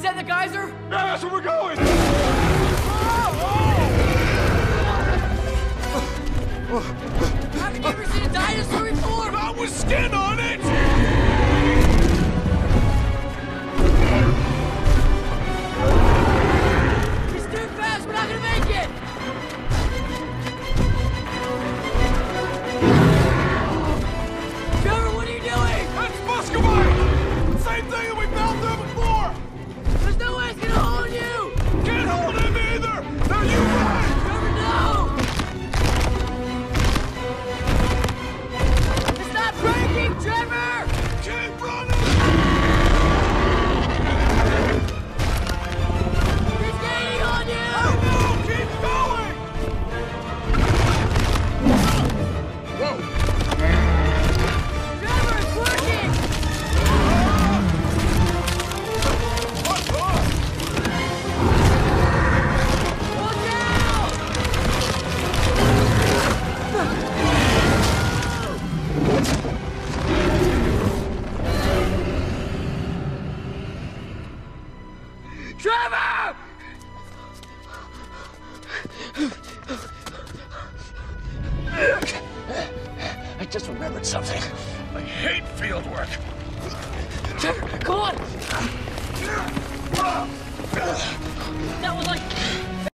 Is that the geyser? Yeah, that's where we're going! Haven't you ever seen a dinosaur before? Not with skin on it! It's too fast, we're not gonna make it! Trevor, what are you doing? That's Muscovite! Same thing that we found there before! There's no way it's gonna hold you! Can't hold him either! Now you run! Trevor, no! It's not breaking, Trevor! Keep running! It's gaining on you! No, keep going! Whoa! Trevor, it's working! Look out! Trevor! I just remembered something. I hate field work. Trevor, come on! That was like